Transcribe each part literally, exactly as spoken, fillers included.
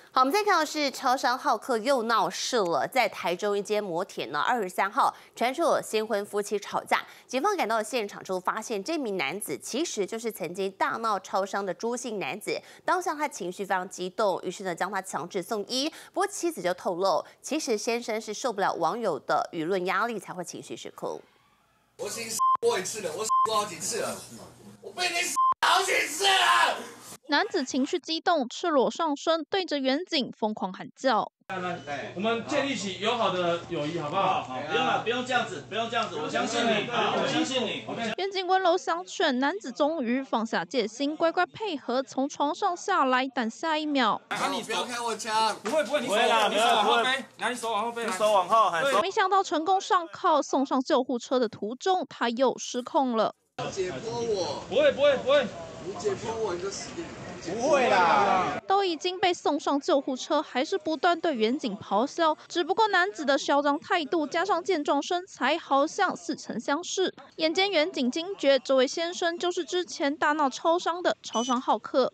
好，我们再看到是超商好客又闹事了，在台中一间摩铁呢，二十三号传出有新婚夫妻吵架，警方赶到现场之后，发现这名男子其实就是曾经大闹超商的朱姓男子。当下他情绪非常激动，于是呢将他强制送医。不过妻子就透露，其实先生是受不了网友的舆论压力，才会情绪失控。 我已经过一次了，我过好几次了，我被你好几次了。 男子情绪激动，赤裸上身，对着远景疯狂喊叫。 我们建立起友好的友谊，好不好？ 好，不用了，不用这样子，不用这样子，我相信你，我相信你。 远景温柔相劝，男子终于放下戒心，乖乖配合从床上下来，但下一秒， 啊，你不要开我枪！ 不会不会，你手啦， 你手往后背，拿你手往后背， 你手往后，喊手。 没想到成功上铐，送上救护车的途中，他又失控了。 解剖我！ 不会不会不会， 你解剖我你就死定了。 不会啦， 都已经被送上救护车，还是不断对远景咆哮。只不过男子的嚣张态度加上健壮身材，好像似曾相识。眼见远景惊觉，这位先生就是之前大闹超商的超商好客。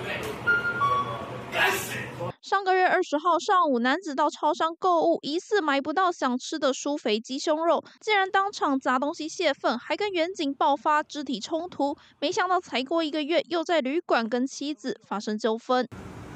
上个月二十号上午，男子到超商购物，疑似买不到想吃的酥肥鸡胸肉，竟然当场砸东西泄愤，还跟远景爆发肢体冲突。没想到才过一个月，又在旅馆跟妻子发生纠纷。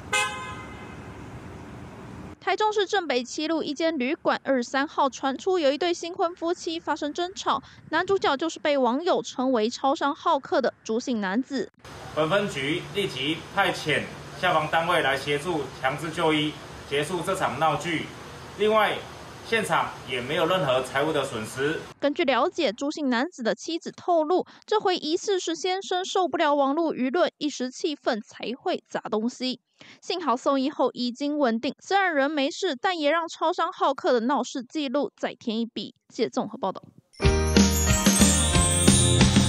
台中市正北七路一间旅馆二十三号传出有一对新婚夫妻发生争吵，男主角就是被网友称为超商好客的朱姓男子。 本分局立即派遣消防单位来协助强制就医，结束这场闹剧。另外，现场也没有任何财物的损失。 根据了解，朱姓男子的妻子透露，这回疑似是先生受不了网络舆论，一时气愤才会砸东西。幸好送医后已经稳定，虽然人没事，但也让超商好客的闹事记录再添一笔。记者综合报道。